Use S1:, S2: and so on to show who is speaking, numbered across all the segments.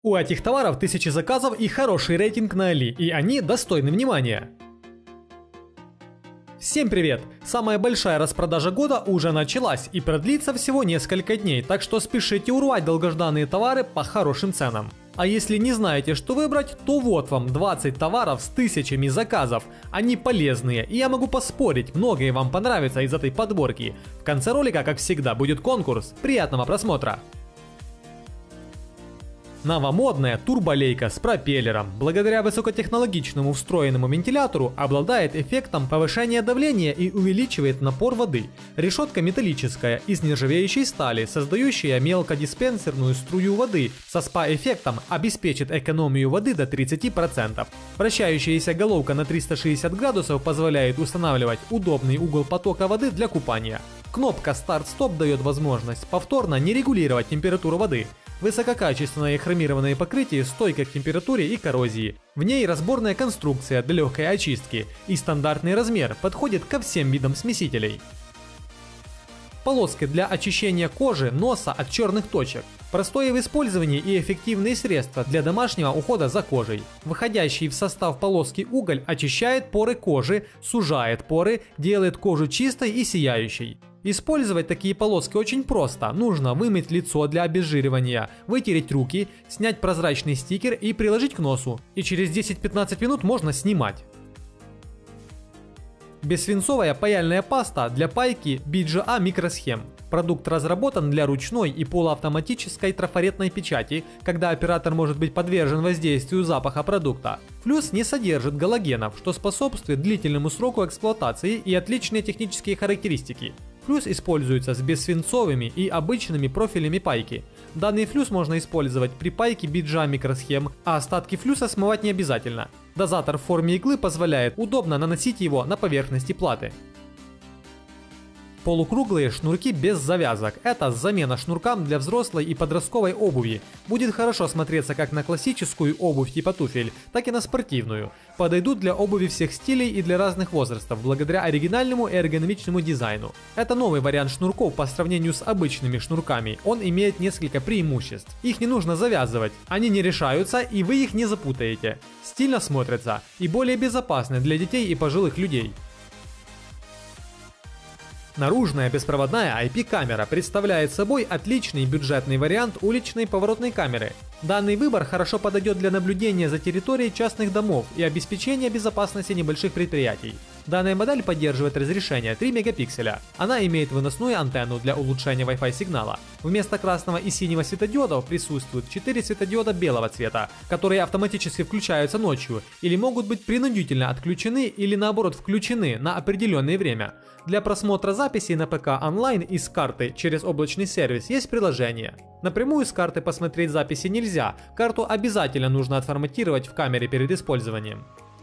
S1: У этих товаров тысячи заказов и хороший рейтинг на Али, и они достойны внимания. Всем привет! Самая большая распродажа года уже началась и продлится всего несколько дней, так что спешите урвать долгожданные товары по хорошим ценам. А если не знаете, что выбрать, то вот вам 20 товаров с тысячами заказов. Они полезные, и я могу поспорить, многое вам понравится из этой подборки. В конце ролика, как всегда, будет конкурс. Приятного просмотра! Новомодная турболейка с пропеллером, благодаря высокотехнологичному встроенному вентилятору, обладает эффектом повышения давления и увеличивает напор воды. Решетка металлическая, из нержавеющей стали, создающая мелкодиспенсерную струю воды со спа-эффектом обеспечит экономию воды до 30%. Вращающаяся головка на 360 градусов позволяет устанавливать удобный угол потока воды для купания. Кнопка «Старт-стоп» дает возможность повторно не регулировать температуру воды. Высококачественное хромированное покрытие стойко к температуре и коррозии. В ней разборная конструкция для легкой очистки и стандартный размер подходит ко всем видам смесителей. Полоски для очищения кожи, носа от черных точек. Простое в использовании и эффективные средства для домашнего ухода за кожей. Выходящий в состав полоски уголь очищает поры кожи, сужает поры, делает кожу чистой и сияющей. Использовать такие полоски очень просто. Нужно вымыть лицо для обезжиривания, вытереть руки, снять прозрачный стикер и приложить к носу. И через 10-15 минут можно снимать. Бессвинцовая паяльная паста для пайки BGA микросхем. Продукт разработан для ручной и полуавтоматической трафаретной печати, когда оператор может быть подвержен воздействию запаха продукта. Флюс не содержит галогенов, что способствует длительному сроку эксплуатации и отличные технические характеристики. Флюс используется с бессвинцовыми и обычными профилями пайки. Данный флюс можно использовать при пайке BGA микросхем, а остатки флюса смывать не обязательно. Дозатор в форме иглы позволяет удобно наносить его на поверхности платы. Полукруглые шнурки без завязок. Это замена шнуркам для взрослой и подростковой обуви. Будет хорошо смотреться как на классическую обувь типа туфель, так и на спортивную. Подойдут для обуви всех стилей и для разных возрастов, благодаря оригинальному и эргономичному дизайну. Это новый вариант шнурков по сравнению с обычными шнурками. Он имеет несколько преимуществ. Их не нужно завязывать, они не решаются и вы их не запутаете. Стильно смотрятся и более безопасны для детей и пожилых людей. Наружная беспроводная IP-камера представляет собой отличный бюджетный вариант уличной поворотной камеры. Данный выбор хорошо подойдет для наблюдения за территорией частных домов и обеспечения безопасности небольших предприятий. Данная модель поддерживает разрешение 3 мегапикселя. Она имеет выносную антенну для улучшения Wi-Fi сигнала. Вместо красного и синего светодиодов присутствуют 4 светодиода белого цвета, которые автоматически включаются ночью или могут быть принудительно отключены или наоборот включены на определенное время. Для просмотра записей на ПК онлайн и с карты через облачный сервис есть приложение. Напрямую с карты посмотреть записи нельзя, карту обязательно нужно отформатировать в камере перед использованием.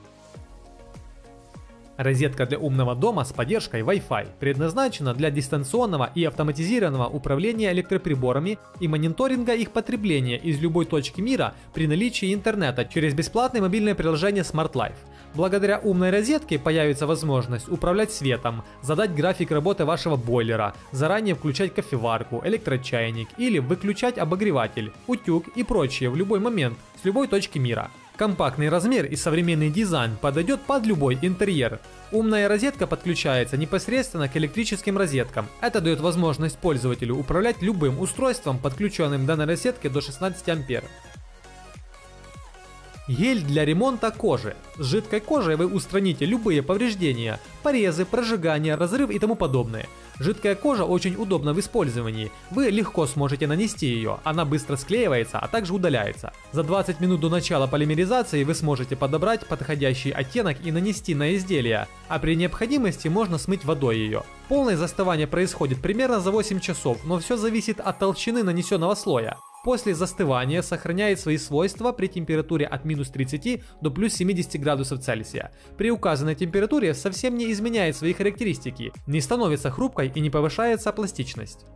S1: Розетка для умного дома с поддержкой Wi-Fi предназначена для дистанционного и автоматизированного управления электроприборами и мониторинга их потребления из любой точки мира при наличии интернета через бесплатное мобильное приложение Smart Life. Благодаря умной розетке появится возможность управлять светом, задать график работы вашего бойлера, заранее включать кофеварку, электрочайник или выключать обогреватель, утюг и прочее в любой момент с любой точки мира. Компактный размер и современный дизайн подойдет под любой интерьер. Умная розетка подключается непосредственно к электрическим розеткам. Это дает возможность пользователю управлять любым устройством, подключенным к данной розетке до 16 ампер. Гель для ремонта кожи. С жидкой кожей вы устраните любые повреждения, порезы, прожигания, разрыв и тому подобное. Жидкая кожа очень удобна в использовании, вы легко сможете нанести ее, она быстро склеивается, а также удаляется. За 20 минут до начала полимеризации вы сможете подобрать подходящий оттенок и нанести на изделие, а при необходимости можно смыть водой ее. Полное застывание происходит примерно за 8 часов, но все зависит от толщины нанесенного слоя. После застывания сохраняет свои свойства при температуре от минус 30 до плюс 70 градусов Цельсия. При указанной температуре совсем не изменяет свои характеристики, не становится хрупкой и не повышается пластичность.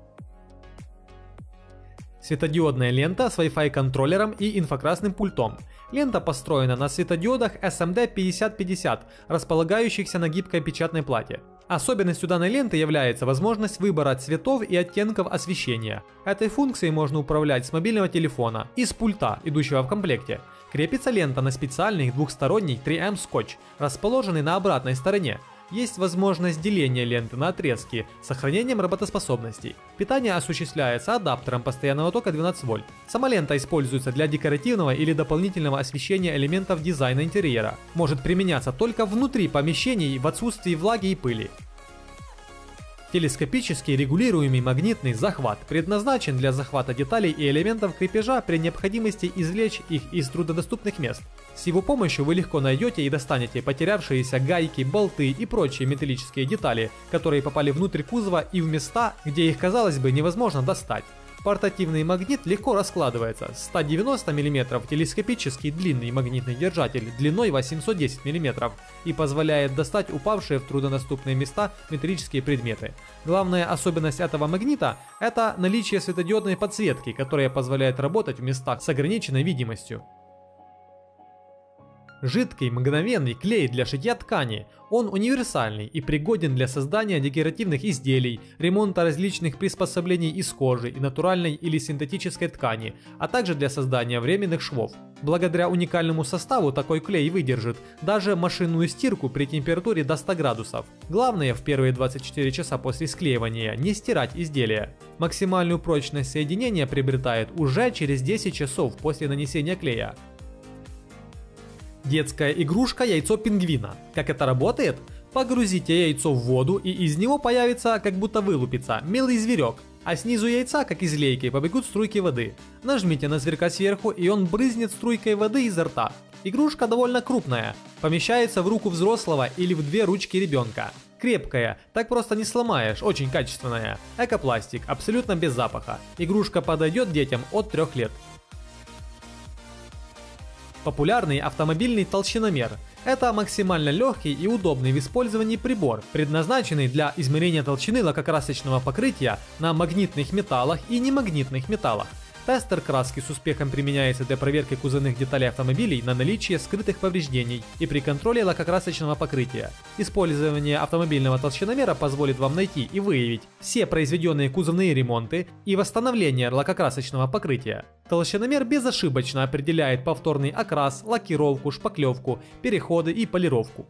S1: Светодиодная лента с Wi-Fi контроллером и инфракрасным пультом. Лента построена на светодиодах SMD 5050, располагающихся на гибкой печатной плате. Особенностью данной ленты является возможность выбора цветов и оттенков освещения. Этой функцией можно управлять с мобильного телефона и с пульта, идущего в комплекте. Крепится лента на специальный двухсторонний 3М скотч, расположенный на обратной стороне. Есть возможность деления ленты на отрезки с сохранением работоспособности. Питание осуществляется адаптером постоянного тока 12 вольт. Сама лента используется для декоративного или дополнительного освещения элементов дизайна интерьера. Может применяться только внутри помещений в отсутствии влаги и пыли. Телескопический регулируемый магнитный захват предназначен для захвата деталей и элементов крепежа при необходимости извлечь их из труднодоступных мест. С его помощью вы легко найдете и достанете потерявшиеся гайки, болты и прочие металлические детали, которые попали внутрь кузова и в места, где их, казалось бы, невозможно достать. Портативный магнит легко раскладывается. 190 мм телескопический длинный магнитный держатель длиной 810 мм и позволяет достать упавшие в труднодоступные места металлические предметы. Главная особенность этого магнита – это наличие светодиодной подсветки, которая позволяет работать в местах с ограниченной видимостью. Жидкий мгновенный клей для шитья ткани. Он универсальный и пригоден для создания декоративных изделий, ремонта различных приспособлений из кожи и натуральной или синтетической ткани, а также для создания временных швов. Благодаря уникальному составу такой клей выдержит даже машинную стирку при температуре до 100 градусов. Главное в первые 24 часа после склеивания не стирать изделие. Максимальную прочность соединения приобретает уже через 10 часов после нанесения клея. Детская игрушка яйцо пингвина. Как это работает? Погрузите яйцо в воду, и из него появится, как будто вылупится, милый зверек. А снизу яйца, как из лейки, побегут струйки воды. Нажмите на зверька сверху, и он брызнет струйкой воды изо рта. Игрушка довольно крупная. Помещается в руку взрослого или в 2 ручки ребенка. Крепкая, так просто не сломаешь, очень качественная. Экопластик, абсолютно без запаха. Игрушка подойдет детям от 3 лет. Популярный автомобильный толщиномер. Это максимально легкий и удобный в использовании прибор, предназначенный для измерения толщины лакокрасочного покрытия на магнитных металлах и немагнитных металлах. Тестер краски с успехом применяется для проверки кузовных деталей автомобилей на наличие скрытых повреждений и при контроле лакокрасочного покрытия. Использование автомобильного толщиномера позволит вам найти и выявить все произведенные кузовные ремонты и восстановление лакокрасочного покрытия. Толщиномер безошибочно определяет повторный окрас, лакировку, шпаклевку, переходы и полировку.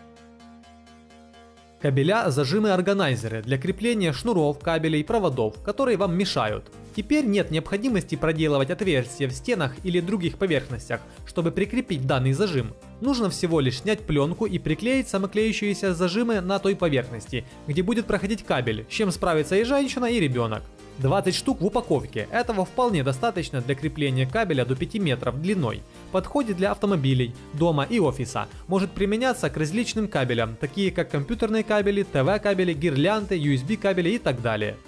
S1: Кабеля, зажимы, органайзеры для крепления шнуров, кабелей, проводов, которые вам мешают. Теперь нет необходимости проделывать отверстия в стенах или других поверхностях, чтобы прикрепить данный зажим. Нужно всего лишь снять пленку и приклеить самоклеющиеся зажимы на той поверхности, где будет проходить кабель, с чем справится и женщина, и ребенок. 20 штук в упаковке. Этого вполне достаточно для крепления кабеля до 5 метров длиной. Подходит для автомобилей, дома и офиса. Может применяться к различным кабелям, такие как компьютерные кабели, ТВ-кабели, гирлянды, USB-кабели и так далее.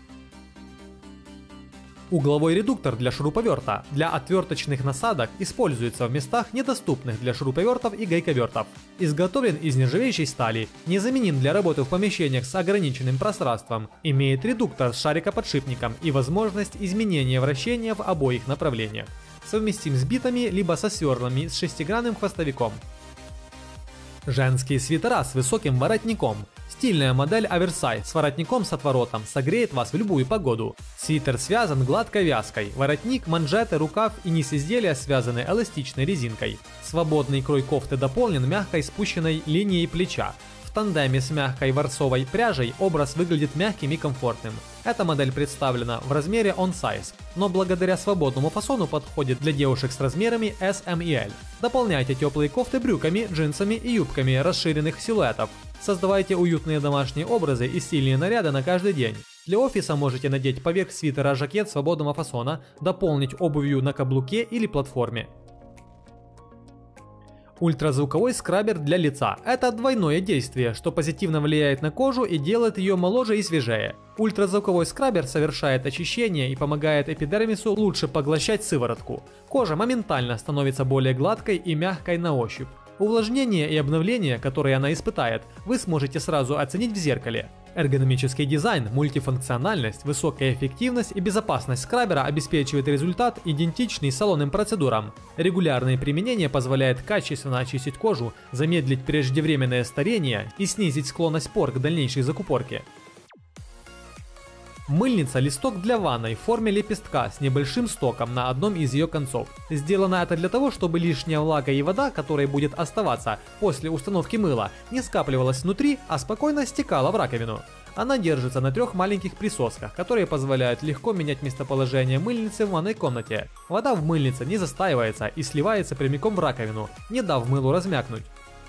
S1: Угловой редуктор для шуруповерта для отверточных насадок используется в местах, недоступных для шуруповертов и гайковертов. Изготовлен из нержавеющей стали, незаменим для работы в помещениях с ограниченным пространством, имеет редуктор с шарикоподшипником и возможность изменения вращения в обоих направлениях. Совместим с битами либо со сверлами с шестигранным хвостовиком. Женские свитера с высоким воротником. Стильная модель оверсайз с воротником с отворотом согреет вас в любую погоду. Свитер связан гладкой вязкой, воротник, манжеты, рукав и низ изделия связаны эластичной резинкой. Свободный крой кофты дополнен мягкой спущенной линией плеча. В тандеме с мягкой ворсовой пряжей образ выглядит мягким и комфортным. Эта модель представлена в размере on size, но благодаря свободному фасону подходит для девушек с размерами S, M и L. Дополняйте теплые кофты брюками, джинсами и юбками расширенных силуэтов. Создавайте уютные домашние образы и стильные наряды на каждый день. Для офиса можете надеть поверх свитера жакет свободного фасона, дополнить обувью на каблуке или платформе. Ультразвуковой скрабер для лица. Это двойное действие, что позитивно влияет на кожу и делает ее моложе и свежее. Ультразвуковой скрабер совершает очищение и помогает эпидермису лучше поглощать сыворотку. Кожа моментально становится более гладкой и мягкой на ощупь. Увлажнение и обновление, которое она испытает, вы сможете сразу оценить в зеркале. Эргономический дизайн, мультифункциональность, высокая эффективность и безопасность скрабера обеспечивает результат, идентичный салонным процедурам. Регулярное применение позволяет качественно очистить кожу, замедлить преждевременное старение и снизить склонность пор к дальнейшей закупорке. Мыльница-листок для ванной в форме лепестка с небольшим стоком на одном из ее концов. Сделано это для того, чтобы лишняя влага и вода, которая будет оставаться после установки мыла, не скапливалась внутри, а спокойно стекала в раковину. Она держится на 3 маленьких присосках, которые позволяют легко менять местоположение мыльницы в ванной комнате. Вода в мыльнице не застаивается и сливается прямиком в раковину, не дав мылу размякнуть.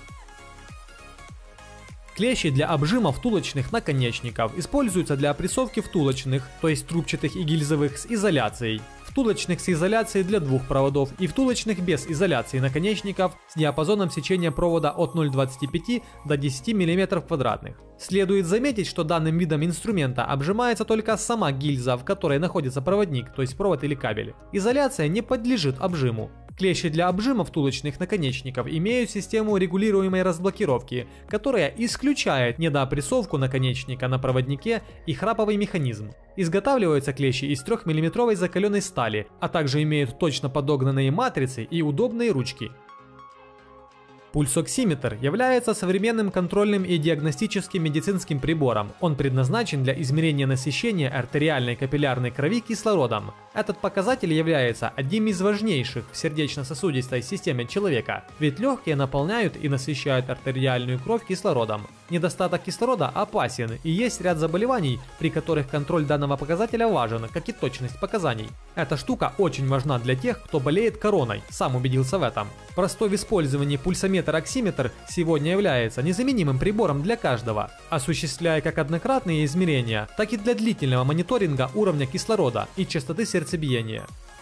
S1: Клещи для обжима втулочных наконечников используются для опрессовки втулочных, то есть трубчатых и гильзовых с изоляцией, втулочных с изоляцией для 2 проводов и втулочных без изоляции наконечников с диапазоном сечения провода от 0,25 до 10 мм квадратных. Следует заметить, что данным видом инструмента обжимается только сама гильза, в которой находится проводник, то есть провод или кабель. Изоляция не подлежит обжиму. Клещи для обжима втулочных наконечников имеют систему регулируемой разблокировки, которая исключает недоопрессовку наконечника на проводнике и храповый механизм. Изготавливаются клещи из 3-мм закаленной стали, а также имеют точно подогнанные матрицы и удобные ручки. Пульсоксиметр является современным контрольным и диагностическим медицинским прибором. Он предназначен для измерения насыщения артериальной капиллярной крови кислородом. Этот показатель является одним из важнейших в сердечно-сосудистой системе человека, ведь легкие наполняют и насыщают артериальную кровь кислородом. Недостаток кислорода опасен, и есть ряд заболеваний, при которых контроль данного показателя важен, как и точность показаний. Эта штука очень важна для тех, кто болеет короной, сам убедился в этом. Простой в использовании пульсометр-оксиметр сегодня является незаменимым прибором для каждого, осуществляя как однократные измерения, так и для длительного мониторинга уровня кислорода и частоты сердцебиения.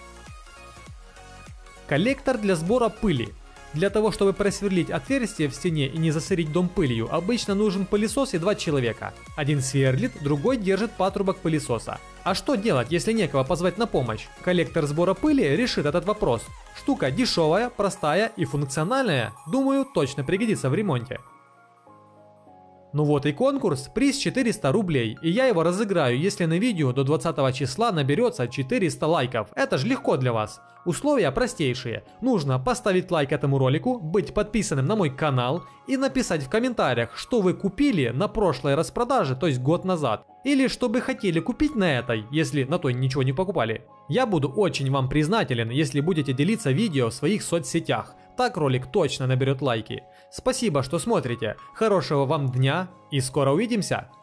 S1: Коллектор для сбора пыли. Для того, чтобы просверлить отверстие в стене и не засорить дом пылью, обычно нужен пылесос и 2 человека. Один сверлит, другой держит патрубок пылесоса. А что делать, если некого позвать на помощь? Коллектор сбора пыли решит этот вопрос. Штука дешевая, простая и функциональная, думаю, точно пригодится в ремонте. Ну вот и конкурс, приз 400 рублей, и я его разыграю, если на видео до 20 числа наберется 400 лайков. Это же легко для вас. Условия простейшие. Нужно поставить лайк этому ролику, быть подписанным на мой канал и написать в комментариях, что вы купили на прошлой распродаже, то есть год назад. Или что бы хотели купить на этой, если на той ничего не покупали. Я буду очень вам признателен, если будете делиться видео в своих соцсетях. Так ролик точно наберет лайки. Спасибо, что смотрите. Хорошего вам дня и скоро увидимся.